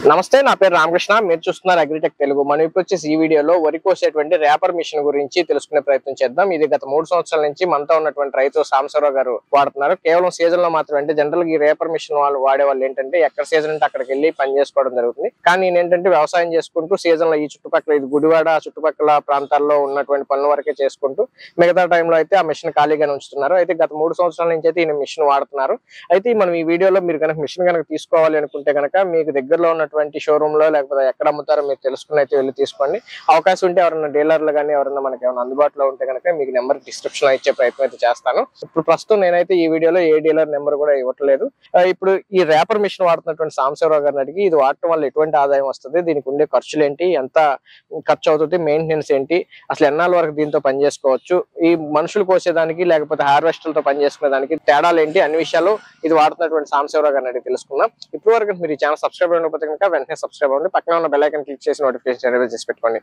నమస్తే నా పేరు రామకృష్ణ మీరు చూస్తున్నారు అగ్రిటెక్ తెలుగు మనం ఇప్పుడు వచ్చేసి ఈ వీడియోలో వరి కోసేటువంటి రేపర్ మిషన్ గురించి తెలుసుకునే ప్రయత్నం చేద్దాం ఇది గత 3 సంవత్సరాల నుంచి మనతో ఉన్నటువంటి రైతు సాంబశివరావు గారు వాడుతున్నారు కేవలం సీజన్ లో మాత్రమే అంటే జనరల్ గా ఈ రేపర్ మిషన్ వాళ్ళు వాడే వాళ్ళు ఏంటంటే ఎక్కడ సీజన్ అంటే అక్కడికి వెళ్ళి పని చేసుకోవడం జరుగుతుంది కానీ ఏంటంటే వ్యవసాయం చేసుకుంటూ సీజన్ లో ఈ చుట్టుపక్కల ఇది గుడివాడ చుట్టుపక్కల ప్రాంతాల్లో ఉన్నటువంటి పనుల వరకే చేసుకుంటూ మిగతా టైంలో అయితే ఆ మిషన్ ఖాళీగానే ఉంచుతున్నారు అయితే గత 3 సంవత్సరాల నుంచి అయితే ఈ మిషన్ వాడుతున్నారు అయితే మనం ఈ వీడియోలో మీరు కనుక మిషన్ కనుక తీసుకోవాలి అనుకుంటే కనుక మీకు దగ్గరలో ఉన్నటువంటి షోరూమ్ లో లేకపోతే ఎక్కడ అమ్ముతారో మీరు తెలుసుకుని అయితే వెళ్ళి తీసుకోండి అవకాశం ఉంటే ఎవరైనా డీలర్లు కానీ ఎవరైనా మనకి ఏమైనా అందుబాటులో ఉంటే కనుక మీకు నెంబర్ డిస్క్రిప్షన్ లో ఇచ్చే ప్రయత్నం అయితే చేస్తాను ఇప్పుడు ప్రస్తుతం నేనైతే ఈ వీడియోలో ఏ డీలర్ నెంబర్ కూడా ఇవ్వట్లేదు ఇప్పుడు ఈ రేపర్ మిషన్ వాడుతున్నటువంటి సాంబశివరావు గారిని అడిగి ఇది వాడటం వల్ల ఎటువంటి ఆదాయం వస్తుంది దీనికి ఉండే ఖర్చులు ఏంటి ఎంత ఖర్చు అవుతుంది మెయింటెనెన్స్ ఏంటి అసలు ఎన్నాళ్ళ వరకు దీంతో పని చేసుకోవచ్చు ఈ మనుషులు కోసేదానికి లేకపోతే హార్వెస్టర్లతో పని చేసుకునే దానికి తేడాలు ఏంటి అన్ని విషయాలు ఇది వాడుతున్నటువంటి సాంబశివరావు గారిని అడిగి తెలుసుకుందాం ఇప్పుడు వరకు మీరు ఈ ఛానల్ సబ్స్క్రైబ్ అయినప్పుడు కనుక వెంటనే సబ్స్క్రైబ్ అవ్వండి పక్కన ఉన్న బెల్ ఐకాన్ క్లిక్ చేసి నోటిఫికేషన్ ఎనేబుల్ చేసి పెట్టుకోండి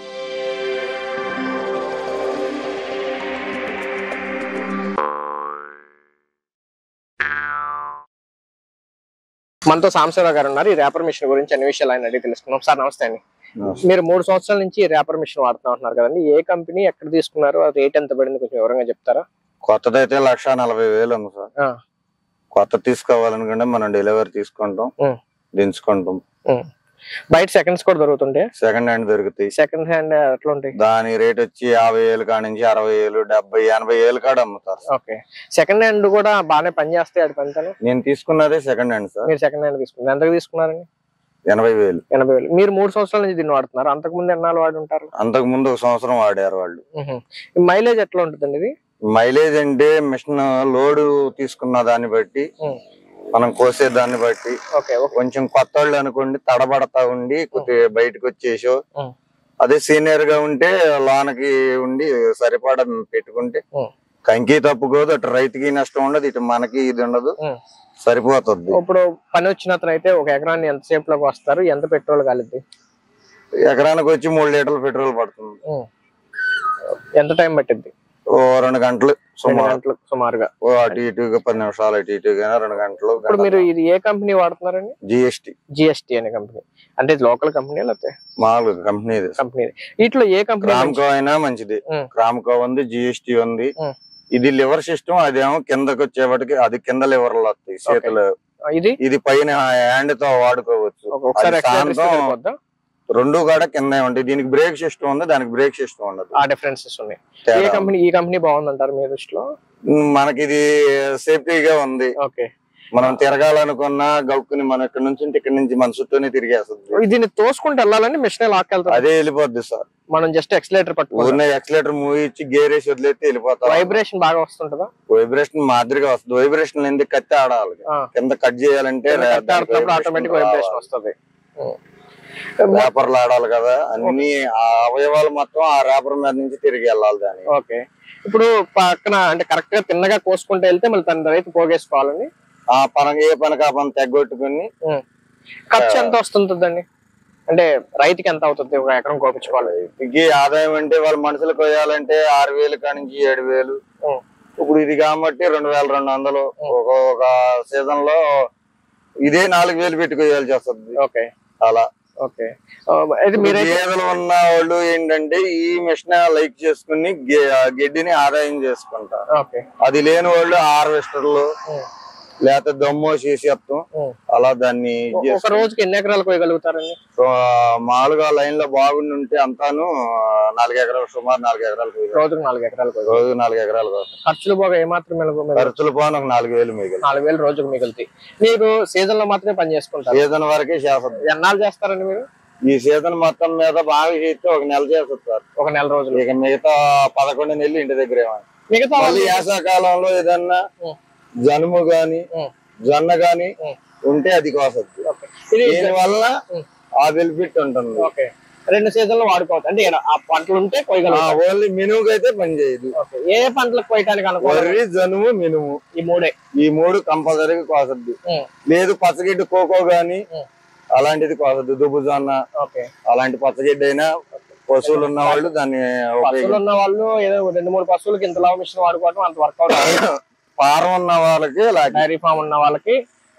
మనతో సాంబశివరావు గారు ఉన్నారు ఈ రేపర్ మిషన్ గురించి అన్ని విషయాలు ఆయన అడిగి తెలుసుకున్నాం సార్ నమస్తే అండి మీరు 3 సంవత్సరాల నుంచి ఈ రేపర్ మిషన్ వాడుతున్నారు కదండి ఏ కంపెనీ ఎక్కడ తీసుకున్నారు రేట్ ఎంత పడింది కొంచెం వివరంగా చెప్తారా కొత్తదైతే 1,40,000 ఉంది సార్ కొత్త తీసుకోవాలనుకుంటే మనం డెలివరీ తీసుకుంటాం దించుకుంటాం బయట సెకండ్స్ కూడా దొరుకుతుంటే సెకండ్ హ్యాండ్ దొరుకుతాయి సెకండ్ హ్యాండ్ ఎట్లా ఉంటాయి దాని రేట్ వచ్చి 50,000 కాడ నుంచి 60,000 70,000 80,000 కాడ అమ్ముతారు. ఓకే సెకండ్ హ్యాండ్ కూడా బాగానే పని చేస్తాయి అది పనితను నేను తీసుకున్నదే సెకండ్ హ్యాండ్ సార్ మీరు సెకండ్ హ్యాండ్ తీసుకున్నారు ఎంతకు తీసుకున్నారండి 80,000 మీరు 3 సంవత్సరాల నుంచి దీన్ని వాడుతున్నారు అంతకు ముందు ఎన్నాళ్ళు వాడి ఉంటారు అంతకు ముందు 1 సంవత్సరం వాడారు వాళ్ళు మైలేజ్ ఎట్లా ఉంటుందండి ఇది మైలేజ్ అంటే మిషన్ లోడ్ తీసుకున్న దాన్ని బట్టి మనం కోసే దాన్ని బట్టి కొంచెం కొత్త వాళ్ళు అనుకోండి తడబడతా ఉండి కొద్దిగా బయటకు వచ్చేసో అదే సీనియర్ గా ఉంటే లోనకి ఉండి సరిపడ పెట్టుకుంటే కంకి తప్పుకోదు అటు రైతుకి నష్టం ఉండదు ఇటు మనకి ఇది ఉండదు సరిపోతుంది. ఇప్పుడు పని వచ్చిన అయితే ఒక ఎకరాన్ని ఎంత సేపు లోకి వస్తారు ఎంత పెట్రోల్ కాలిద్ది ఎకరానికి వచ్చి 3 లీటర్లు పెట్రోల్ పడుతుంది. ఎంత టైం పట్టిద్ది 2 గంటలు సుమారుగా అటు ఇటుగా 10 నిమిషాలు అటు ఇటుగా 2 గంటలు. ఇప్పుడు మీరు ఇది ఏ కంపెనీ వాడుతున్నారండి జిఎస్టీ అనే కంపెనీ అంటే లోకల్ కంపెనీ లేకపోతే మామూలు కంపెనీ వీటిలో ఏ కంపెనీ రామ్కో అయినా మంచిది రామ్కో ఉంది జిఎస్టీ ఉంది ఇది లివర్ సిస్టమ్ అదేమో కిందకి వచ్చేవాటికి అది కింద లివర్లు వస్తాయి చేతులు ఇది పైన హ్యాండ్ తో వాడుకోవచ్చు రెండు కూడా కింద ఉంటాయి దీనికి బ్రేక్ సిస్టమ్ ఉంది దానికి బ్రేక్ సిస్టమ్ ఉండదు ఆ డిఫరెన్సెస్ ఉన్నాయి ఈ కంపెనీ బాగుందంటారు మీ దృష్టిలో మనకి ఇది సేఫ్టీగా ఉంది ఓకే మనం తిరగాలనుకున్నా గౌక్కుని మనం ఇక్కడ నుంచి మన చుట్టూనే తిరిగేస్తుంది దీన్ని తోసుకుంటూ వెళ్ళాలని మిషన్ లాక్ వెళ్తాం అదే వెళ్ళిపోద్ది సార్ మనం జస్ట్ ఎక్సలేటర్ పట్టుకుని ఎక్సలేటర్ మూవ్ ఇచ్చి గేర్ వేసి వదిలేస్తే వెళ్ళిపోతాం వైబ్రేషన్ బాగా వస్తుంటదా వైబ్రేషన్ మాదిరిగా వస్తుంది వైబ్రేషన్ ఎందుకు కత్తి ఆడాలి కింద కట్ చేయాలంటే ఆటోమేటిక్ వైబ్రేషన్ వస్తుంది రేపర్లు ఆడాలి కదా అన్ని ఆ అవయవాలు మొత్తం ఆ రేపర్ మీద నుంచి తిరిగి వెళ్ళాలి దాన్ని. ఓకే ఇప్పుడు పక్కన అంటే కరెక్ట్ గా తిన్నగా కోసుకుంటూ వెళ్తే మళ్ళీ తన రైతు పోగేసుకోవాలని ఆ పనికి ఏ పనికి ఆ పని తెగొట్టుకుని ఖర్చు ఎంత వస్తుందండి అంటే రైతుకి ఎంత అవుతుంది ఒక ఎకరం కోపించుకోవాలి ఆదాయం అంటే వాళ్ళ మనుషులు కొయ్యాలంటే 6,000 కాడి నుంచి 7,000 ఇప్పుడు ఇది కాబట్టి 2,200 ఒక సీజన్ లో ఇదే 4,000 పెట్టి కొయ్యాల్సి వస్తుంది. ఓకే అలా ఓకే గేదెలు ఉన్న వాళ్ళు ఏంటంటే ఈ మిషన్ లైక్ చేసుకుని గడ్డిని ఆదాయం చేసుకుంటారు. అది లేని వాళ్ళు హార్వెస్టర్లు లేకపోతే దమ్ము చేసేస్తాం అలా దాన్ని ఒక రోజుకి ఎన్ని ఎకరాలు కోయగలుగుతారండి మామూలుగా లైన్ లో బాగుండి ఉంటే అంతాను 4 ఎకరాలు సుమారు 4 ఎకరాలు రోజుకు 4 ఎకరాలు రోజు 4 ఎకరాలు ఖర్చులు పోగా ఏమాత్రం ఖర్చులు పోను ఒక 4,000 మిగిలి 4,000 రోజుకు మిగులుతాయి మీకు సీజన్ లో మాత్రమే పని చేసుకుంటారు సీజన్ వరకే చేస్తారు. ఎన్నాళ్ళు చేస్తారండి మీరు ఈ సీజన్ మొత్తం మీద బాగా చేస్తే 1 నెల చేస్తారు. 1 నెల రోజులు ఇక మిగతా 11 నెలలు ఇంటి దగ్గర మిగతా వేసవకాలంలో ఏదన్నా జనుము గాని జొన్న గాని ఉంటే అది కోసొచ్చు దీని వల్ల ఆ బెనిఫిట్ ఉంటుంది. 2 సీజన్లు వాడుకోవచ్చు అంటే ఆ పంటలు ఉంటే ఓన్లీ మినుముకి అయితే పని చేయదు. ఏ పంటలకు కోయటానికి వరి జనుము మినుము ఈ మూడు కంపల్సరీగా కోసద్దు. లేదు పచ్చగడ్డి కోకో గాని అలాంటిది కోసద్దు దుబ్బు జొన్న అలాంటి పచ్చగడ్డి అయినా పశువులు ఉన్న వాళ్ళు దాన్ని పశువులు ఉన్న వాళ్ళు ఏదో 2-3 పశువులకి ఇంత లాభ మిషన్ వాడుకోవడం అంత వర్కౌట్. ఫారం ఉన్న వాళ్ళకి డైరీ ఫామ్ ఉన్న వాళ్ళకి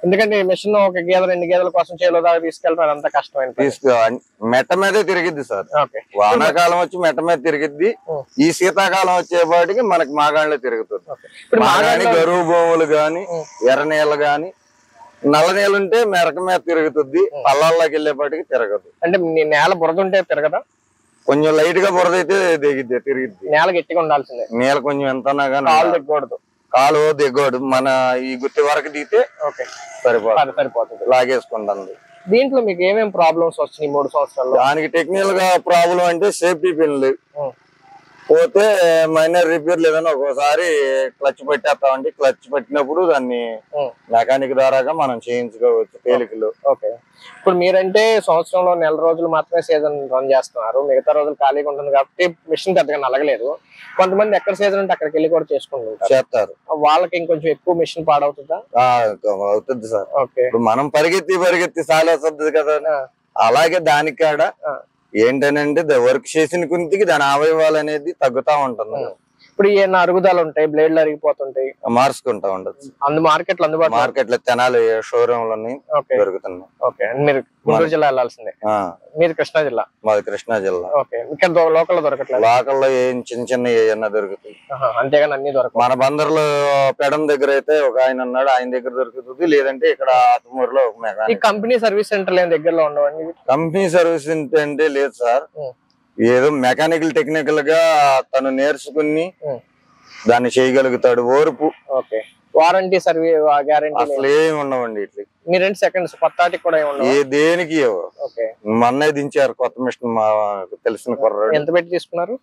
ఎందుకంటే మిషన్ ఒక గేదె 2 గేదెల కోసం చేలో దాకా తీసుకెళ్తారు, అంత కష్టమైన మెట్ట మీదే తిరిగిద్ది సార్. వానాకాలం వచ్చి మెట్ట మీద తిరిగిద్ది, ఈ శీతాకాలం వచ్చేపాటికి మనకి మాగాళ్ళలో తిరుగుతుంది. మాగాని గరువు భూములు గాని, ఎర్ర నీళ్ళు గాని, నల్ల నీళ్ళు ఉంటే మెరక మీద తిరుగుతుంది, పల్లాల్లోకి వెళ్ళేపాటికి తిరగదు. అంటే నేల బురద ఉంటే తిరగదా? కొంచెం లైట్ గా బురద అయితే దిగిద్ది, తిరిగిద్ది. నేల గట్టిగా ఉండాల్సిందే, నేల కొంచెం ఎంత కాలు దిగకూడదు. కాలు దిగోడు, మన ఈ గుత్తి వరకు దిగితే సరిపోతుంది, లాగేసుకుంటుంది. దీంట్లో మీకు ఏమేమి ప్రాబ్లమ్స్ వచ్చినాయి 3 సంవత్సరాల్లో? దానికి టెక్నికల్ గా ప్రాబ్లం అంటే సేఫ్టీ పిన్లు పోతే మైనర్ రిపేర్ లేదని ఒక్కోసారి క్లచ్ పెట్టేస్తామండి. క్లచ్ పెట్టినప్పుడు దాన్ని మెకానిక్ ద్వారాగా మనం చేయించుకోవచ్చు తేలికలు. ఇప్పుడు మీరంటే సంవత్సరంలో నెల రోజులు మాత్రమే సీజన్ రన్ చేస్తున్నారు, మిగతా రోజులు ఖాళీగా ఉంటుంది కాబట్టి మిషన్ పెద్దగా నలగలేదు. కొంతమంది ఎక్కడ సీజన్ ఉంటే అక్కడికి వెళ్ళి కూడా చేస్తారు, వాళ్ళకి ఇంకొంచెం ఎక్కువ మిషన్ పాడవుతుందా? అవుతుంది సార్. ఇప్పుడు మనం పరిగెత్తి సాలేస్తుంది కదా, అలాగే దానికి కాడ ఏంటనంటే వర్క్ చేసిన కొద్దికి దాని అవయవాలు అనేది తగ్గుతా ఉంటుంది. ఇప్పుడు ఏమైనా అరుగుదల ఉంటాయి, బ్లేడ్లు అరిగిపోతుంటాయి, మార్చుకుంటా ఉండదు. మార్కెట్లో అందుబాటులో మార్కెట్లో తెనాలి షోరూమ్ లోని దొరుకుతున్నాయి. మీరు గుంటూరు జిల్లా వెళ్ళాల్సిందే. మీరు కృష్ణా జిల్లా? మాది కృష్ణా జిల్లా. ఇక్కడ లోకల్ దొరకట్లేదు? లోకల్లో ఏం చిన్న ఏమన్నా దొరుకుతాయి, అంతేగాని అన్ని దొరకవు. మన బందర్లో పెడం దగ్గర అయితే ఒక ఆయన ఉన్నాడు, ఆయన దగ్గర దొరుకుతుంది. లేదంటే ఇక్కడ ఆత్మూరులో ఒక మెకానిక్. కంపెనీ సర్వీస్ సెంటర్ దగ్గరలో ఉండవండి? కంపెనీ సర్వీస్ అంటే లేదు సార్, ఏదో మెకానికల్ టెక్నికల్ గా తను నేర్చుకుని దాన్ని చేయగలుగుతాడు. ఓర్పు, వారంటీ సర్వీస్ గ్యారంటీ అసలు ఏమి ఉండవండి. ఇట్లా మీరు 2 సెకండ్స్ కొత్త కూడా దేనికి మొన్నే దించారు కొత్త మిషన్, మా తెలిసిన కుర్రాడు. ఎంత పెట్టి తీసుకున్నారు?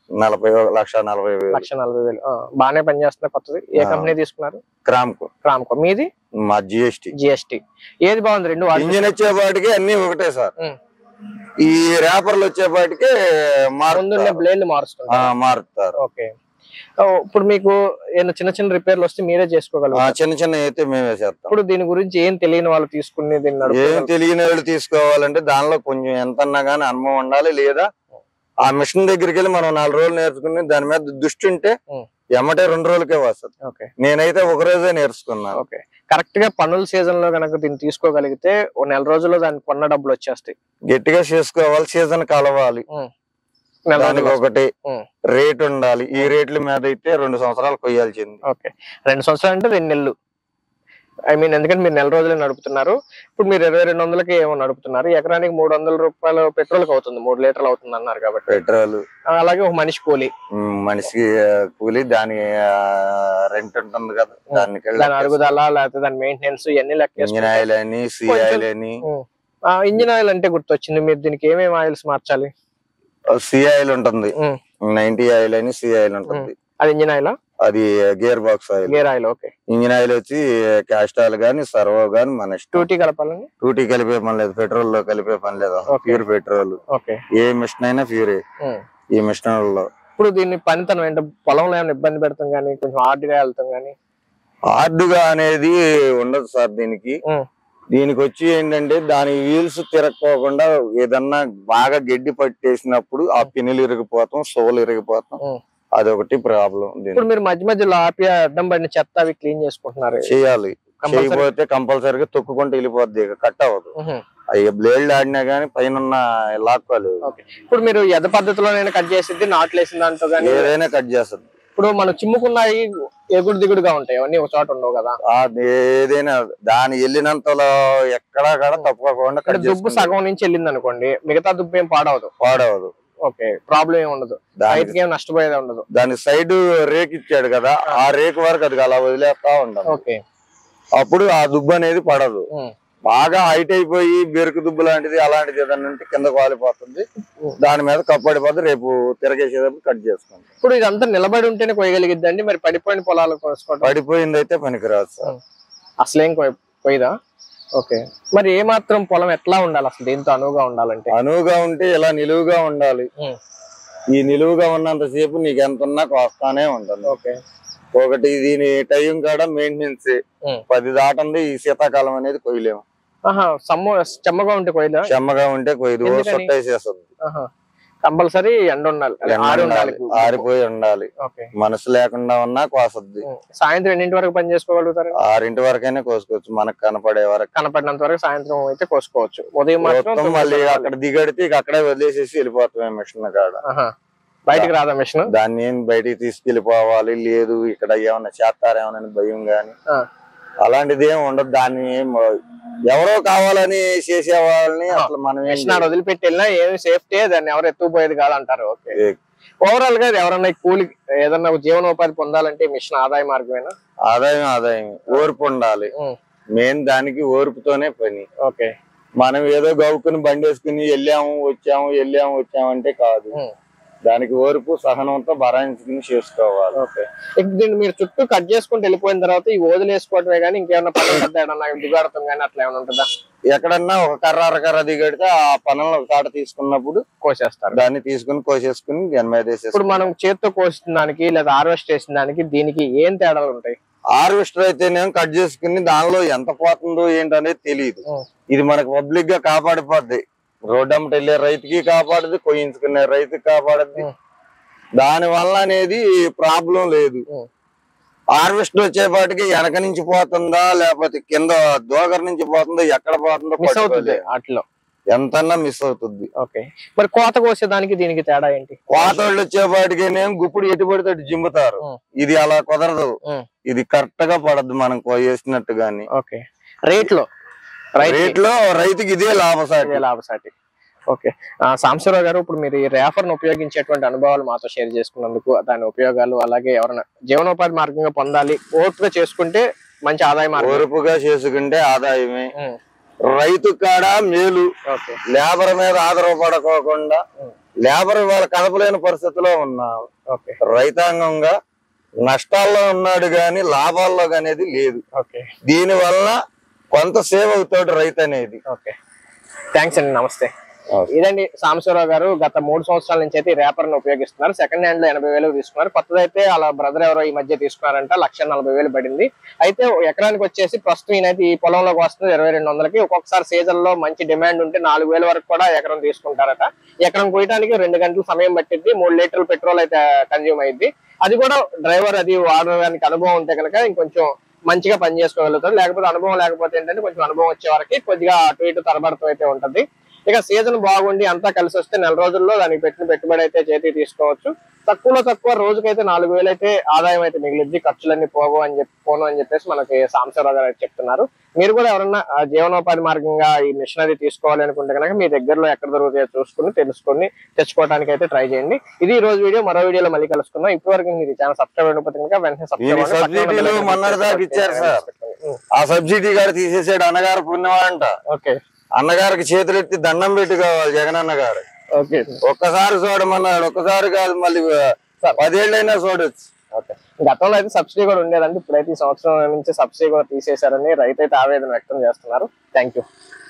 1,40,000. బాగానే పనిచేస్తున్నా కొత్తది. ఏ కంపెనీ తీసుకున్నారు? క్రామ్కో. మీది? మా జిఎస్టీ. ఏది బాగుంది? 2 ఇంజిన్ వచ్చేపాటికి అన్ని ఒకటే సార్. ఈ రేపర్లు వచ్చేపాటికి బ్లేడ్లు మారుస్తారు. ఇప్పుడు మీకు ఏమైనా చిన్న రిపేర్లు వస్తే మీరే చేసుకోగలరు? చిన్న అయితే మేమే చేస్తాం. ఇప్పుడు దీని గురించి ఏం తెలియని వాళ్ళు తీసుకునేది? ఏం తెలియని వాళ్ళు తీసుకోవాలంటే దానిలో కొంచెం ఎంతన్నా గానీ అనుభవం ఉండాలి. లేదా ఆ మిషన్ దగ్గరికి వెళ్ళి మనం 4 రోజులు నేర్చుకుని దాని మీద దృష్టి ఉంటే ఎమ్మటే 2 రోజులకే వస్తుంది. నేనైతే 1 రోజే నేర్చుకున్నాను. కరెక్ట్ గా పనుల సీజన్ లో కనుక దీన్ని తీసుకోగలిగితే 1 నెల రోజుల్లో దానికి కొన్న డబ్బులు వచ్చేస్తాయి. గట్టిగా చేసుకోవాలి, సీజన్ కలవాలి, దానికి ఒకటి రేట్ ఉండాలి. ఈ రేట్ల మీద అయితే 2 సంవత్సరాలు కొయ్యాల్సింది. 2 సంవత్సరాలు అంటే 2 నెలలు. ఎందుకంటే మీరు 1 నెల రోజులే నడుపుతున్నారు. ఇప్పుడు మీరు 2200కి ఏమో నడుపుతున్నారు. ఎకరానికి 300 రూపాయలు పెట్రోల్ అవుతుంది, 3 లీటర్లు అవుతుంది అన్నారు కాబట్టి. పెట్రోల్, అలాగే ఒక మనిషికి కూలి, దాని రెంట్ ఉంటుంది కదా, దాని అరుగుదల లేకపోతే దాని మెయింటెనెన్స్ ఇవన్నీ లెక్క. ఇంజిన్ ఆయిల్ అని, సిఆయిల్ అని. ఇంజిన్ ఆయిల్ అంటే గుర్తొచ్చింది, మీరు దీనికి ఏమేమి ఆయిల్స్ మార్చాలి? సిఆయిల్ ఉంటుంది, 90 ఆయిల్ అని సిఆయిల్ ఉంటుంది. అది ఇంజిన్ ఆయిల్? అది gear box oil. Engine oil వచ్చి క్యాస్ట్రాల్ గానీ, సర్వో గానీ మన టూటీ కలపాలని. టూటీ కలిపే పని లేదు, పెట్రోల్ లో కలిపే పని లేదు, ప్యూర్ పెట్రోల్. ఏ మిషన్ అయినా ప్యూరే ఈ మిషన్ లో. ఇప్పుడు దీన్ని పనితనం ఏంటో, పొలంలో ఏమైనా ఇబ్బంది పెడతాం గానీ, కొంచెం హార్డ్గా వెళ్తాం గానీ? హార్డ్గా అనేది ఉండదు సార్. దీనికి వచ్చి ఏంటంటే దాని వీల్స్ తిరగకోకుండా ఏదన్నా బాగా గడ్డి పట్టేసినప్పుడు ఆ పిన్నులు ఇరిగిపోతాం, సోలు ఇరిగిపోతాం, అదొకటి ప్రాబ్లం. ఇప్పుడు మీరు మధ్యలో ఆపి అడ్డం పడిన చెత్త అవి క్లీన్ చేసుకుంటున్నారు? చేయాలి, చేయకపోతే కంపల్సరీగా తొక్కుకుంటూ వెళ్ళిపోద్ది, కట్ అవ్వదు. అవి బ్లేడ్ ఆడినా గానీ పైన లాక్కోలేదు. ఇప్పుడు మీరు ఎద పద్ధతిలో కట్ చేసిద్ది, నాట్లు వేసిన దాంతో కానీ ఏదైనా కట్ చేస్తుంది. ఇప్పుడు మనం చిమ్ముకున్నాయి ఎగుడు దిగుడుగా ఉంటాయి, అవన్నీ ఒక చోట ఉండవు కదా. ఏదైనా దాని వెళ్ళినంతలో ఎక్కడా కూడా తప్పుకోకుండా, దుబ్బు సగం నుంచి వెళ్ళింది అనుకోండి, మిగతా దుబ్బు ఏం పాడవదు. ప్రాబ్లం ఏమి ఉండదు, ఏం నష్టపోయేది ఉండదు. దాని సైడ్ రేక్ ఇచ్చాడు కదా, ఆ రేక్ వరకు అది అలా వదిలేస్తా ఉండాలి. అప్పుడు ఆ దుబ్బు అనేది పడదు. బాగా హైట్ అయిపోయి బెరుకు దుబ్బు లాంటిది అలాంటిది ఏదన్నా కింద కాలిపోతుంది, దాని మీద కప్పడిపోతే రేపు తిరగేసేటప్పుడు కట్ చేసుకోండి. ఇప్పుడు ఇదంతా నిలబడి ఉంటేనే కొయ్యగలిగిద్దండి, మరి పడిపోయిన పొలాలు పడిపోయింది అయితే పనికిరాదు సార్, అసలేం కొయ్యదా? మరి ఏ మాత్రం పొలం ఎట్లా ఉండాలి అసలు దీంతో అనువుగా ఉండాలంటే? అనువుగా ఉంటే ఇలా నిలువుగా ఉండాలి. ఈ నిలువుగా ఉన్నంత సేపు నీకు ఎంత ఉన్నా వస్తానే ఉంటుంది. ఒకటి దీని టైం కాడ మెయింటెనెన్స్ 10 దాటంది. ఈ శీతాకాలం అనేది కొయ్యలేము. చెమ్మగా ఉంటే కొయ్యదా? చెమ్మగా ఉంటే కొయ్యదు, సొట్టేసేస్తుంది. కంపల్సరీ ఎండ ఉండాలి, ఆరిపోయి ఉండాలి. మనసు లేకుండా ఉన్నా కోసద్ది. సాయంత్రం ఎన్నింటి వరకు పని చేసుకోగలుగుతారు? 6 వరకైనా కోసుకోవచ్చు, మనకు కనపడే వరకు. కనపడినంత వరకు సాయంత్రం అయితే కోసుకోవచ్చు. ఉదయం మాత్రం మళ్ళీ అక్కడ దిగడితే అక్కడే వదిలేసేసి వెళ్ళిపోతామే మిషన్ కాడ. బయటికి రాదా మిషన్? దాన్ని ఏం బయటికి తీసుకెళ్లిపోవాలి లేదు, ఇక్కడ ఏమన్నా చేస్తారేమోనని భయం గాని అలాంటిది ఏమి ఉండదు. దాన్ని ఎవరో కావాలని చేసే వాళ్ళని అసలు మనం మిషన్ వదిలిపెట్టి వెళ్ళినా ఏమి సేఫ్టీ, దాన్ని ఎవరు ఎత్తుకుపోయేది కాదంటారు. ఓవరాల్ గా ఎవరన్నా కూలి ఏదన్నా జీవనోపాధి పొందాలంటే మిషన్ ఆదాయ మార్గమేనా? ఆదాయం ఓర్పు ఉండాలి మెయిన్, దానికి ఓర్పుతోనే పని. మనం ఏదో గవ్వుకుని బండి వేసుకుని వెళ్ళాము వచ్చాము అంటే కాదు, దానికి ఓర్పు సహనంతో భరాయించుకుని చేసుకోవాలి. దీన్ని మీరు చుట్టూ కట్ చేసుకుంటూ వెళ్ళిపోయిన తర్వాత ఈ వదిలేసుకోవటమే కానీ ఇంకేమన్నా పనులు దిగాడతాం కానీ అట్లా ఏమైనా ఉంటుందా? ఎక్కడన్నా ఒక కర్ర దిగడితే ఆ పనులను ఒక కాట తీసుకున్నప్పుడు కోసేస్తారు, దాన్ని తీసుకుని కోసేసుకుని దాని మీద వేసేసి. ఇప్పుడు మనం చేత్తో కోసిన దానికి లేదా హార్వెస్ట్ చేసిన దానికి దీనికి ఏం తేడాలు ఉంటాయి? హార్వెస్టర్ అయితేనేమో కట్ చేసుకుని దానిలో ఎంత పోతుందో ఏంటనేది తెలియదు. ఇది మనకు పబ్లిక్ గా కాపాడిపోద్ది, రోడ్డు అమ్మట వెళ్ళే రైతుకి కాపాడుద్ది, కొయ్యించుకునే రైతుకి కాపాడుద్ది. దాని వల్ల అనేది ప్రాబ్లం లేదు. హార్వెస్ట్ వచ్చేపాటికి వెనక నుంచి పోతుందా లేకపోతే కింద దోగర్ నుంచి పోతుందో ఎక్కడ పోతుందో మిస్ అవుతుంది, అట్లా ఎంతన్నా మిస్ అవుతుంది. మరి కోత కోసేదానికి దీనికి తేడా ఏంటి? కోత వాళ్ళు వచ్చేపాటికి గుప్పుడు ఎటుబడితే జిమ్ముతారు, ఇది అలా కుదరదు, ఇది కరెక్ట్ గా పడద్దు మనం వేసినట్టు గాని. రేట్ లో రైతుకి ఇదే లాభసాటి. సాంబశివరావు గారు, ఇప్పుడు మీరు ఈ రేఫర్ ను ఉపయోగించేటువంటి అనుభవాలు మాతో షేర్ చేసుకున్నందుకు, దాని ఉపయోగాలు, అలాగే ఎవరైనా జీవనోపాధి మార్గంగా పొందాలి ఓర్పుగా చేసుకుంటే మంచి ఆదాయం, ఓర్పుగా చేసుకుంటే ఆదాయమే, రైతు కాడ మేలు. లేబర్ మీద ఆధారపడకోకుండా లేబర్ వాళ్ళ కదపలేని పరిస్థితిలో ఉన్నాం, రైతాంగంగా నష్టాల్లో ఉన్నాడు గాని లాభాల్లో అనేది లేదు. దీని వల్ల కొంత సేవ్ అవుతాడు రైతు అనేది. థ్యాంక్స్ అండి, నమస్తే. ఇదండి సాంబశివరావు గారు గత 3 సంవత్సరాల నుంచి అయితే రేపర్ ను ఉపయోగిస్తున్నారు. సెకండ్ హ్యాండ్ లో 80,000 తీసుకున్నారు. కొత్తదైతే అలా బ్రదర్ ఎవరో ఈ మధ్య తీసుకున్నారంట, 1,40,000 పడింది. అయితే ఎకరానికి వచ్చేసి ప్రస్తుతం ఈయనైతే ఈ పొలంలోకి వస్తుంది 2200కి. ఒక్కొక్కసారి సీజన్ లో మంచి డిమాండ్ ఉంటే 4,000 వరకు కూడా ఎకరం తీసుకుంటారట. ఎకరం కొయ్యడానికి 2 గంటలు సమయం పట్టిద్ది, 3 లీటర్ల పెట్రోల్ అయితే కన్జ్యూమ్ అయింది. అది కూడా డ్రైవర్ అది వాడడానికి అనుభవం ఉంటే కనుక ఇంకొంచెం మంచిగా పని చేసుకోగలుగుతారు. లేకపోతే అనుభవం లేకపోతే ఏంటంటే కొంచెం అనుభవం వచ్చే వరకు కొద్దిగా అటు ఇటు తరబడుతూ అయితే ఉంటది. ఇక సీజన్ బాగుండి అంతా కలిసి వస్తే 4 రోజుల్లో దానికి పెట్టిన పెట్టుబడి అయితే చేతికి తీసుకోవచ్చు. తక్కువ రోజుకైతే 4,000 అయితే ఆదాయం అయితే మిగిలిద్ది, ఖర్చులన్నీ పోను అని చెప్పేసి మనకి సాంబశివరావు గారు అయితే చెప్తున్నారు. మీరు కూడా ఎవరన్నా జీవనోపాధి మార్గంగా ఈ మిషనరీ తీసుకోవాలి అనుకుంటే కనుక మీ దగ్గరలో ఎక్కడ దొరుకుతాయో చూసుకుని తెలుసుకుని తెచ్చుకోవడానికి అయితే ట్రై చేయండి. ఇది ఈ రోజు వీడియో, మరో వీడియోలో మళ్ళీ కలుసుకుందాం. ఇప్పటివరకు మీరు ఛానల్ సబ్స్క్రైబ్ అయిపోతే కనుక వెంటనే ఆ సబ్సిడీ గారు తీసేసాడు, అన్నగారు పుణ్యమంట. అన్నగారికి చేతులెత్తి దండం పెట్టుకోవాలి జగనన్న గారు. ఒక్కసారి చూడమన్నాడు, ఒక్కసారి కాదు మళ్ళీ 10 ఏళ్ళైనా చూడొచ్చు. గతంలో అయితే సబ్సిడీ కూడా ఉండేదండి, ఇప్పుడైతే ఈ సంవత్సరం నుంచి సబ్సిడీ కూడా తీసేశారని రైతు అయితే ఆవేదన వ్యక్తం చేస్తున్నారు. Thank you.